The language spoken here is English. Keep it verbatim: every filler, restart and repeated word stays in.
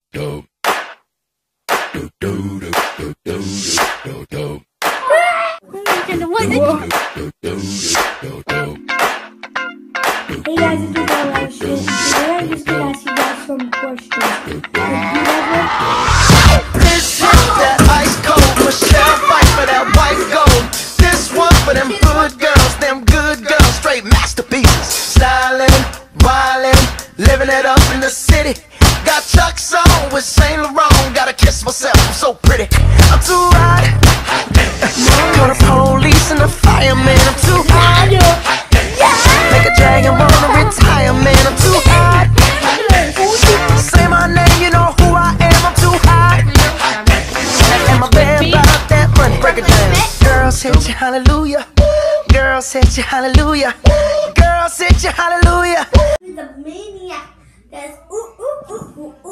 do do do do do do do do. Hey guys, it's your girl Live. So today I'm just gonna ask you guys some questions. This is that ice cold Michelle fight for that white gold. This one for them good girls, them good girls, straight masterpieces. Styling, wildin', living it up in the city. Got Chuck's on with Saint Laurent. Gotta kiss myself, I'm so pretty. I'm too hot. Call the police and the fireman. I'm too hot. Make a dragon wanna retire, man. I'm too hot. Say my name, you know who I am. I'm too hot. And my band about that money. Break it down. Girls hit you, hallelujah. Girls hit you, hallelujah. Girls hit you, hallelujah. The maniac that's ooh ooh ooh ooh.